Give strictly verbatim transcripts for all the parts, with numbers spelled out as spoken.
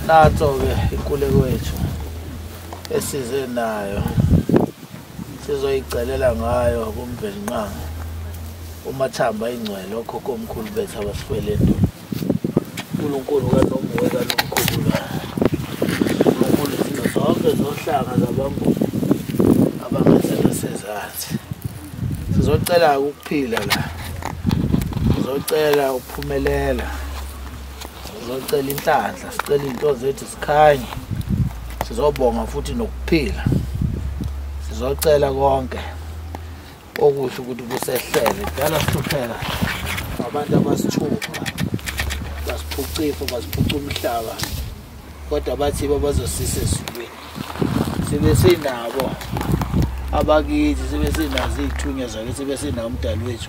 Natho-ke inkululeko wethu esize nayo sizoyicelela ngayo kumveli nqanga umathamba ingcwele okhokho omkhulu bethu abasifeledu. uNkulunkulu kaNomuwe kaNomkhulu uNkulunkulu izinto zonke zohlanga zabantu abangathanda sezansi. Sizocela ukuphila la, sizocela ukuphumelela, sizocela inhlanhla, sicela into zethu sikhanye, sizobonga futhi nokuphila, sizocela konke okuhle ukuthi kusehlele. Kudala sihlupheka abantu abasithupha basiphucifa basiphuca umhlaba, kodwa bathi bazosisa ezulwini. Sibe sinabo abakithi, sibe sinazo izithunywa zakithi, sibe sinawo umdali wethu.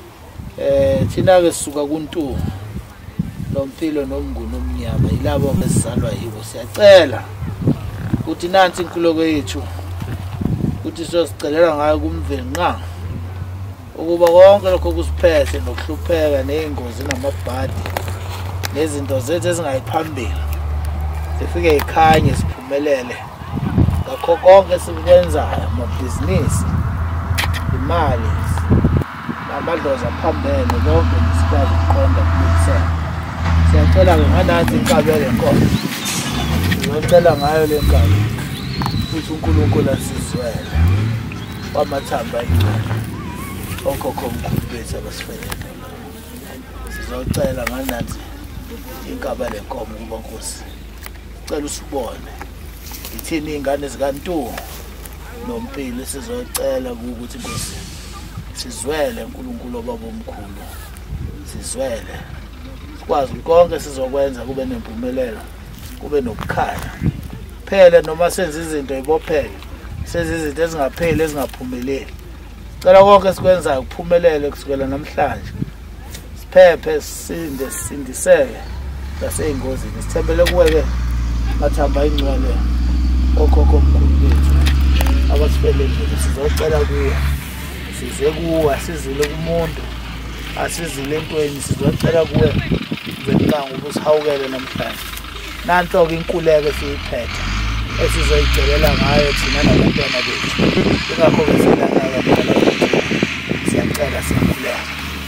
Eh thina-ke sisuka kuntu nompilo nomnguni omnyama, yilabo besizalwa yibo. Siyacela ukuthi nansi inkululeko yethu ukuthi sizozicelela ngayo kumveli nqanga ukuba konke lokho kusiphethe nokuhlupheka ney'ngozi namabhadi nezinto zethu ezingayiphambili sifike yikhanye siphumelele ngakho konke sikwenzayo, amabhizinisi, imali, amadlozi aphambene, konke sikwazi ukuqonda kulungisela. Siyacela-ke nganansi inkabele nkonzo, sizocela ngayo le nkabi futhi uNkulunkulu asizwele wamathamba ingcwele okhokho omkhulu bethu abasifeledu. Sizocela nganansi inkaba le nkomo kuba Nkosi, sicela usibone ithini iy'ngane zikaNtu nompilo. Sizocela ukuthi Nkosi sizwele uNkulunkulu obaba omkhulu, sizwele sikwazi konke sizokwenza kube nempumelelo, kube nokukhanya phela noma senza izinto yibophele, senza izinto ezingapheli ezingaphumeleli. Sicela konke sikwenzayo kuphumelele kusukela namhlanje, siphephe, sisinde, sisindiseke nasey'ngozini. Sithembele kuwe-ke mathamba ingcwele okhokho omkhulu bethu abasifeledu. Sizocela kuwe, size kuwe, asizile kumuntu, asizile entweni. Sizocela kuwe ngenqanga ukuthi usihawukele namhlanje. Nanto-ke inkululeko esiyiphethe esizoyicelela ngayo thina nabantwana bethu. Ingakho-ke silanaka abantwana bethu, siyacela, siyakhuleka.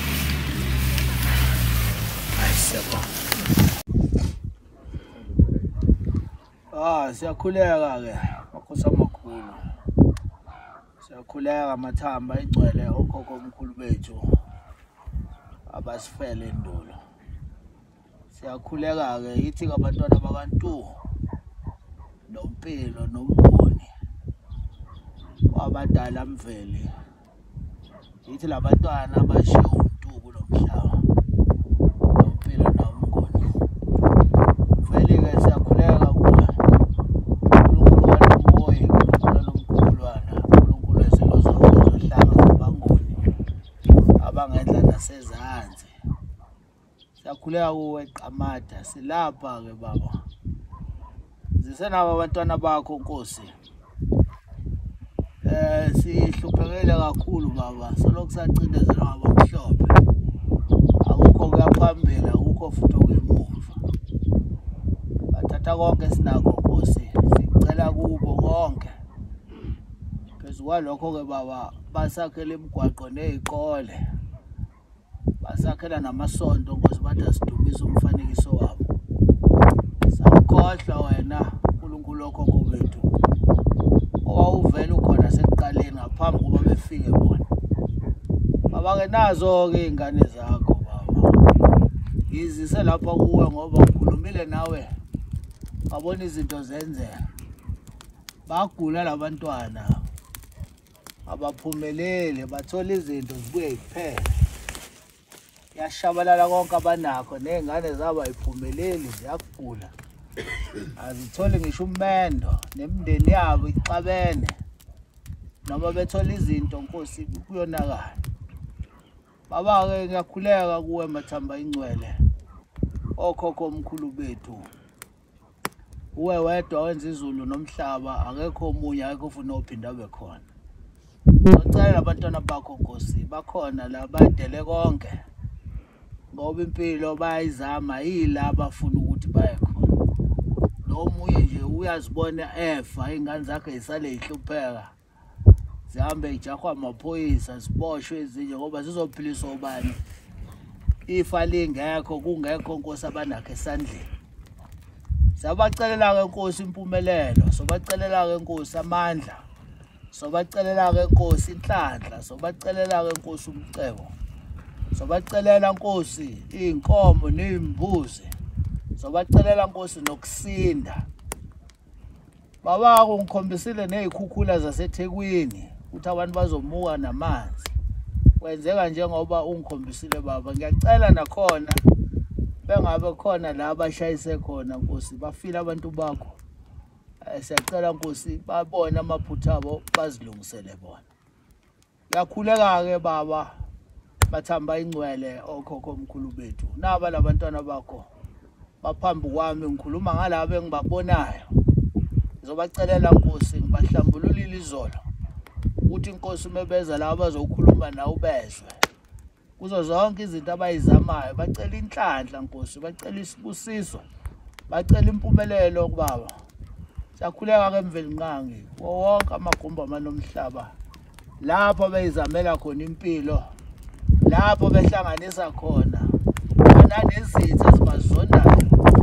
Hayi, siyabonga. Ah, siyakhuleka-ke makhosi amakhulu, siyakhuleka mathamba ingcwele okhokho omkhulu bethu abasifele endulo. Siyakhuleka-ke yithi abantwana bakaNtu nompilo nomnguni wabadala mveli, yithi labantwana abashiye uNtu kulo mhlaba, nompilo nomnguni. Mveli-ke siyakhuleka kuwe uNkulunkulu kaNomuwe, uNkulunkulu nomkhulwana, uNkulunkulu wezilo zonke zohlanga zabanguni abangendla nasezansi. Siyakhuleka kuwe Qamata, silapha-ke Baba, zisenabo abantwana bakho Nkosi. Eh sihluphekile kakhulu Baba, solokhu sacindezelwa ngabamhlophe, akukho kuyaphambili, akukho futhi okwemuva. Bathatha konke sinakho Nkosi, sicela kubo konke. Phezu kwalokho-ke Baba, basakhela imigwaqo ney'kole, basakhela namasonto Nkosi, bathi asidumise umfanekiso wabo. Sakukhohlwa wena uNkulunkulu okhokho bethu owawuvela ukhona sekuqaleni ngaphambi kuba befike bona. Baba-ke nazo-ke iy'ngane zakho Baba, ngizise lapha kuwe ngoba ngikhulumile nawe, babona izinto zenzeka. Bagula labantwana, abaphumeleli, bathola izinto zibuye ziphele. Yashabalala konke abanakho, ney'ngane zabo ayiphumeleli, ziyagula, azitholi ngisho umendo, nemindeni yabo ixabene. Noma bethola izinto Nkosi kuyonakala. Baba-ke ngiyakhuleka kuwe mathamba ingcwele okhokho omkhulu bethu. Uwe wedwa wenza izulu nomhlaba, akekho omunye, akekho ufuna uphinda abe khona. Ngicela abantwana bakho Nkosi bakhona la badele konke, ngoba impilo bayizama yila abafuna ukuthi baye khona. nomunye nje uyazibona efa ingane zakhe isale ihlupheka zihambe ijahwa amaphoyisa ziboshwe ezinye ngoba zizophiliswa ubani ifa lingekho kungekho Nkosi abanakho esandleni. Siyabacelela ke Nkosi impumelelo, sobacelela ke Nkosi amandla, sobacelela ke Nkosi inhlanhla, sobacelela ke Nkosi umcebo, sobacelela Nkosi inkomo nezimbuzi, sobacelela Nkosi nokusinda. Baba ungikhombisile nezikhukhula zaseThekwini ukuthi abantu bazomuka namanzi. Kwenzeka njengoba ungikhombisile baba, ngiyacela nakhona bengabe khona la abashayise khona Nkosi bafile abantu bakho. Siyacela Nkosi babone amaphutha abo bazilungisele bona. Yakhuleka ke baba bathamba ingcwele okhokho omkhulu bethu. Naba labantwana bakho baphambi kwami ngikhuluma ngalabo engibabonayo. Ngizobacelela Nkosi ngibahlambululile izolo ukuthi Inkosi mebeza la bazokhuluma nawe bezwe. Kuzo zonke izinto abayizamayo bacela inhlanhla Nkosi, bacela isibusiso, bacela impumelelo kubaba. Siyakhuleka ke mvelinqangi wonke amagumba manomhlaba lapho beyizamela khona impilo, lapho behlanganisa khona nanezitha ezibazonayo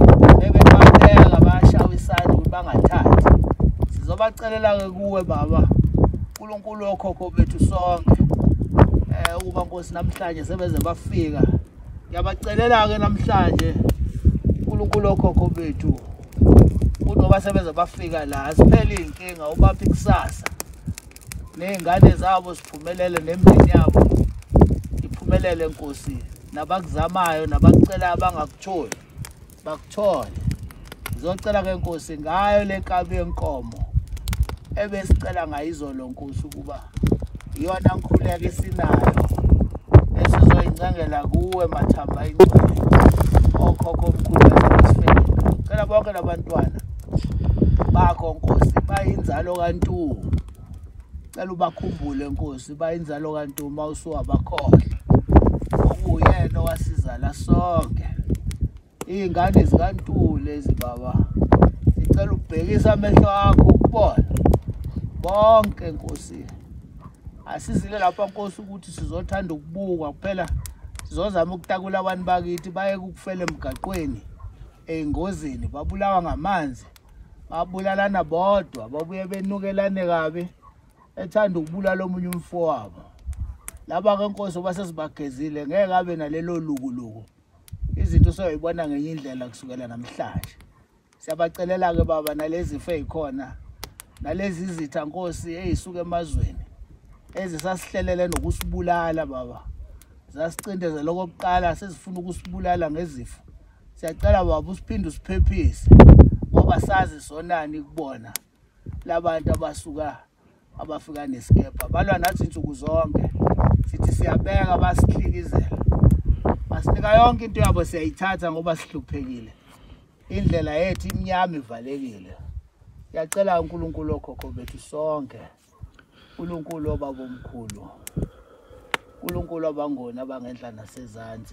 bebebabeka bashawa isandla ukuthi bangathathi. Sizobacelela ke kuwe baba uNkulunkulu okhokho bethu sonke eh ukuba Nkosi namhlanje sebeze bafika. Ngiyabacelela ke namhlanje uNkulunkulu okhokho bethu ukuthi ngoba sebeze bafika la asiphele inkinga ubaphi kusasa nezingane zabo siphumelele nemindeni yabo iphumelele Nkosi, nabakuzamayo nabakucela abangakutholi bakuthole. Ngizocela ke Nkosi ngayo lenkabi yenkomo ebesicela ngayizolo Nkosi ukuba iyona ngikhuleka esinayo esizoyincengela kuwe mathamba ingcwele okhokho omkhulu basifela. Cela bonke labantwana bakho Nkosi bayinzalo kaNtu, cela ubakhumbule Nkosi bayinzalo kaNtu mawusuwa bakhohle okuyena owasiza la sonke ingane zikaNtu lezi baba. Sicela ubhekisa amehlo akho ukubona bonke Nkosi. Asizile lapha Nkosi ukuthi sizothanda ukubuka kuphela, sizozama ukutakula abantu bakithi baye ukufela emgaqweni engozini, babulawa ngamanzi, babulalana bodwa, babuye benukelane kabi ethanda ukubulala omunye umfowabo. Laba ke Nkosi basesibagezile ngeke abe nalelo lukuluku. Izinto soyibona ngenye indlela kusukela namhlanje. Siyabacelela ke baba nalezi zifo ezikhona, nalezi izitha Nkosi ezisuka emazweni ezisasihlelele nokusibulala baba. Zasicindezela okokuqala sezifuna ukusibulala ngezifo. Siyacela baba usiphinde usiphephise ngoba sazi sonani kubona labantu abasuka abafika nesikepa balwa nathi insuku zonke. Sithi siyabeka basihlikizela, basinika yonke into yabo siyayithatha ngoba sihluphekile. Indlela yethu imnyama ivalekile. Siyacela uNkulunkulu okhokho bethu sonke, uNkulunkulu obaba omkhulu, uNkulunkulu abangona abangenhla nasezantsi.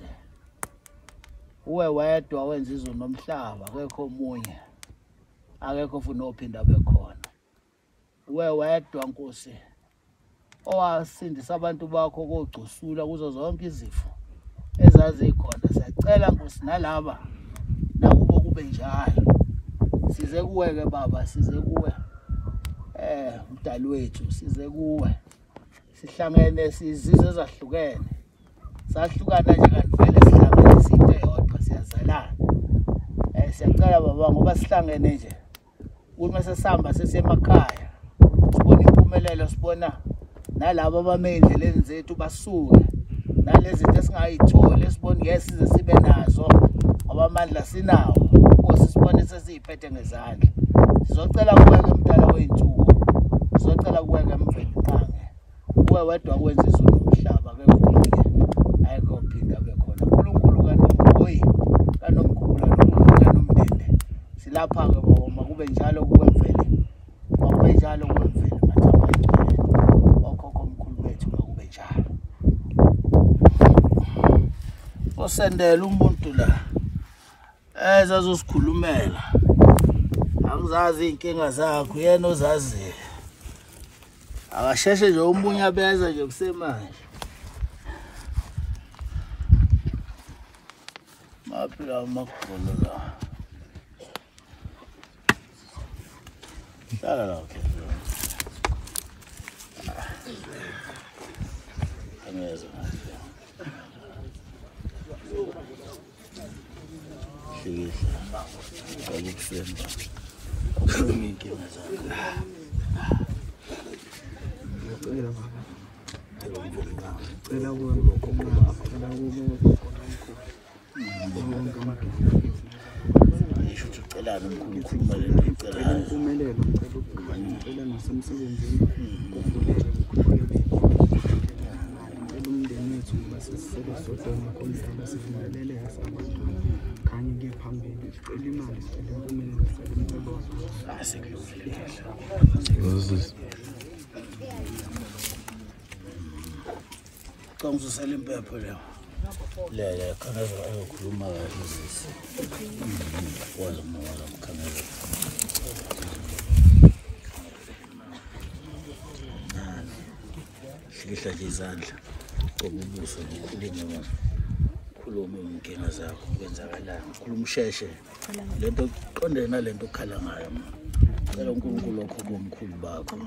Uwe wedwa wenza izulu nomhlaba, akekho omunye, akekho futhi ophinda bekhona. Uwe wedwa Nkosi owasindisa abantu bakho kogcusula kuzo zonke izifo ezazikhona. Siyacela Nkosi nalaba nakubo kube njalo. Size kuwe ke baba, size kuwe eh umdali wethu, size kuwe sihlangene sizizwe ezahlukene, sahlukana nje kanti vele sihlangene izinto eyodwa siyazalana. Eh siyacela baba ngoba sihlangene nje uma sesihamba sesemakhaya sibona impumelelo, sibona nalabo abame endleleni zethu basuke nalezi zinto esingayitholi esibona yesize sibe nazo ngoba amandla sinawo Nkosi, sibone sesiziphethe ngezandla. Sizocela kuwe ke mdala weinsuku, sizocela kuwe ke mvelinqangi, uwe wedwa kwenza izulu nomhlaba ke kuphinde ayikho phinda bekhona. uNkulunkulu kaNomhoyi kaNomkhulu kaNomndende silapha ke baba makube njalo kuwe mvele, makube njalo kuwe mvele mathamba ingcwele okhokho omkhulu bethu makube njalo. Osendela umuntu la ezazosikhulumela Angizazi inkinga zakho yena ozazi. Akasheshe nje umunye abeza nje kusemanje. Maphila amakhono la. Dala la okay. Amazing. She is. Kung susalim pa po lang. Lele, kanasa ayo kuluma izisi. Wala mo wala mo kanasa. Shikisha izandla. Kobubuso ngikhuluma khuluma inkinga zakho kwenzakalani. Khuluma usheshe. Lento qondene nalento okhala ngayo. Cela uNkulunkulu lokho komkhulu bakho.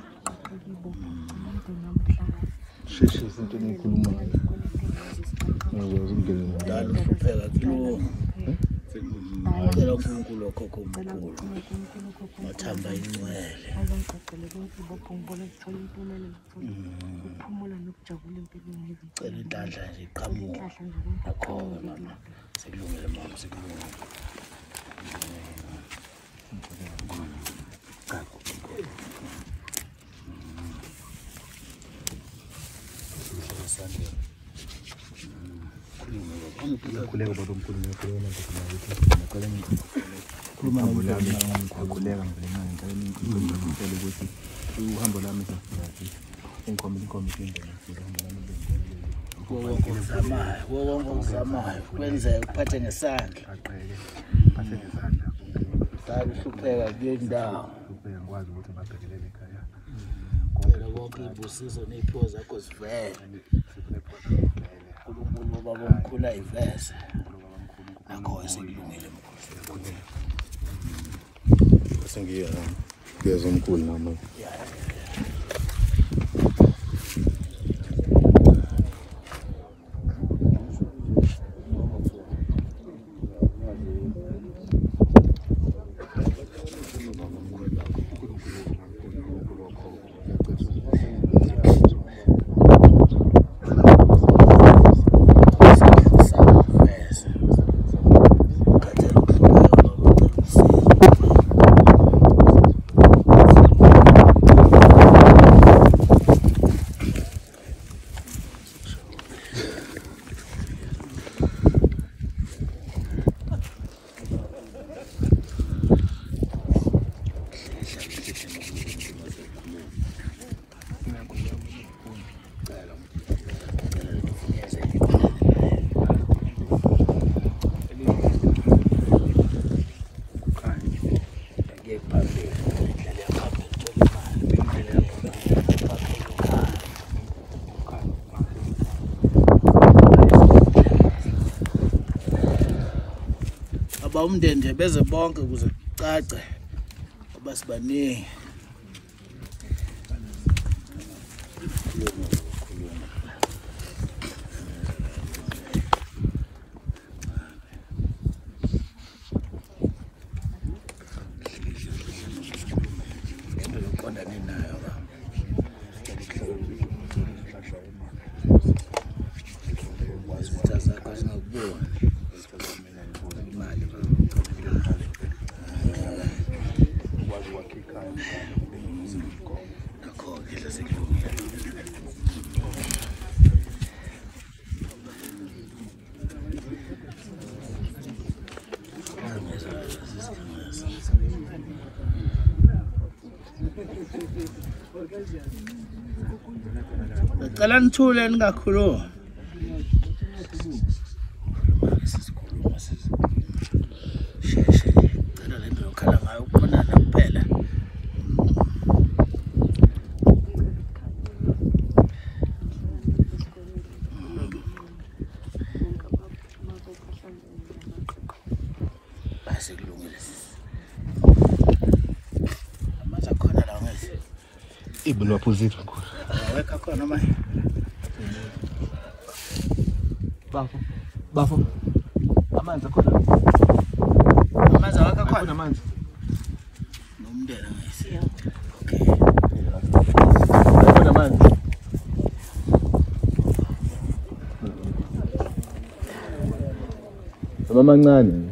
Sheshe izinto engikhuluma ngayo. Ngiyakwazi ukungena Dalo hlupheka kulo. Cela uNkulunkulu lokho komkhulu. Mathamba ingcwele. Cela intandla nje iqhamuka. Akho mama. Sekulungile mama sekulungile. Khuleka baba omkhulu ngiyakhuluma ngicela khuluma nami ngikhuleka ngibona ngicela ngicela ukuthi uhambo lami safikathi inkomo inkomo indlela uhambo lami wonke uzamayo wonke uzamayo kwenzeka kuphathe ngesandla aqeke phathe ngesandla dala uhlupheka kule ndawo ubheka ngikwazi ukuthi babhekelele ekhaya phela wonke ibusiso nezipho zakho zivele uNkulunkulu baba omkhulu ayiveze nakho sekulungile mkhulu sengiya ngiyeza omkhulu nami umndeni nje beze bonke ukuze kucace abasibaningi qondane nayo wazi ukuthi zakho singakubona Ngicela nithule ningakhuluma. Sheshe, cela lento yokhala ngayo ukukhonana kuphela. Ibona waphuzitha mkhulu. Awekho khona manje. Bafo. Bafo. Amanzi akhona. Amanzi awekho khona. Amanzi. Nomndeni ngayisiya. Okay. Akhona amanzi. Amancane.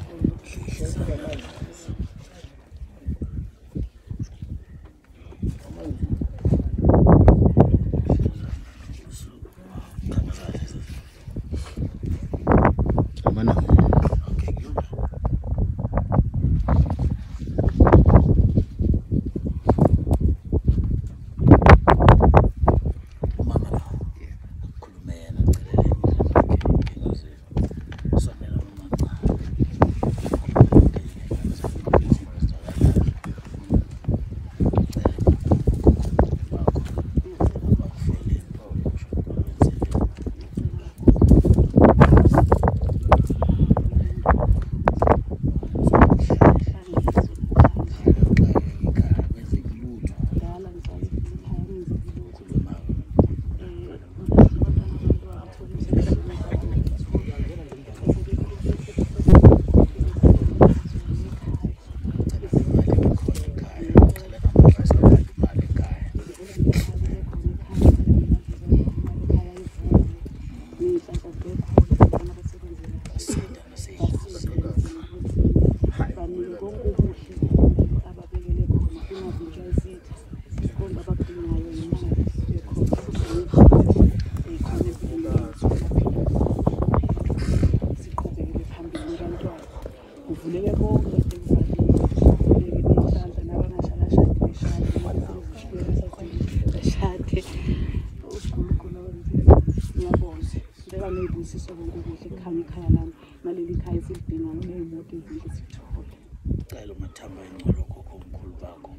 Cela umathamba ingcolo khokho omkhulu bakho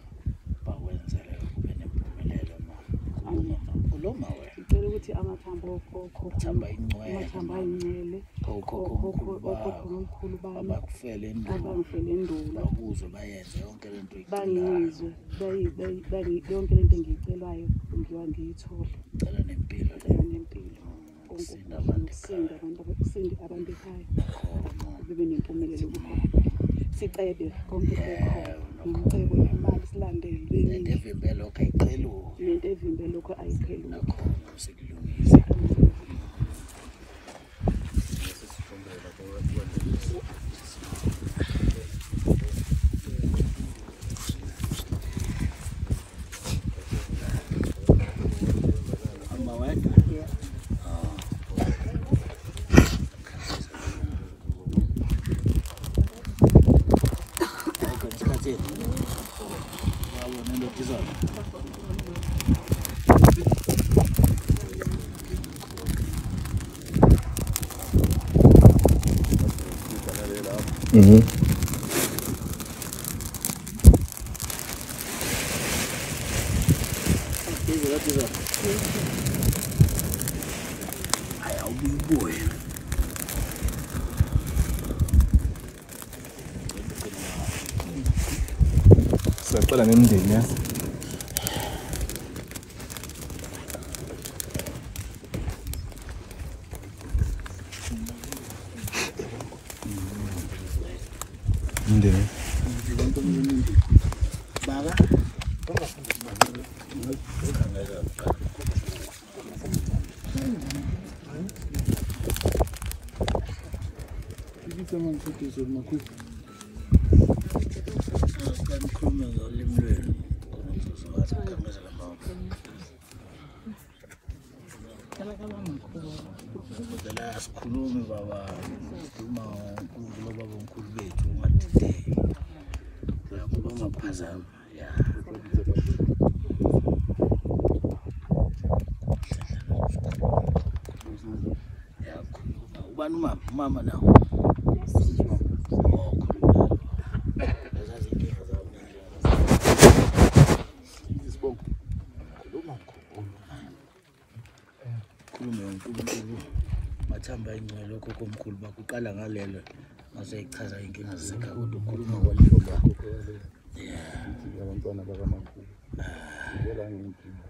bakwenzele kube nempumelelo mama. Uloma wena. Ngicela ukuthi amathambo okhokho Thamba ingcwele. Amathamba ayingcele. Okhokho omkhulu bami. Abakufele endulo. Abangifele endulo. Bakuzwe bayenze yonke lento bangizwe bayi yonke lento engiyicelwayo ngiwa ngiyithola. Cela nempilo Cela nempilo. Sinda abantu Sinda abantu abakusindi abantu ekhaya. Bebe nempumelelo kukho. Sicebe konke lokho. Ngicebo imali silandele beningi. Into evimbe lokho ayiqhelu. Into evimbe lokho ayiqhelu. Nakho sekulungisa. Mhm. Boy. Saqala nemndeni ya. Ndeni. Baba. Someone put this on my quick. I'm coming on Limlin. The last Kulumi Baba, Kuma, Kuba, Kulbetu, what day? Kuloma Pazam, yeah. Yeah, one mama, mama now. Mathamba ingcwele lokho komkhulu bakuqala ngalelo mase ichaza inkinga zika ukhuluma kwalelo bakho yeah abantwana bakamakhulu ngela ngenkinga.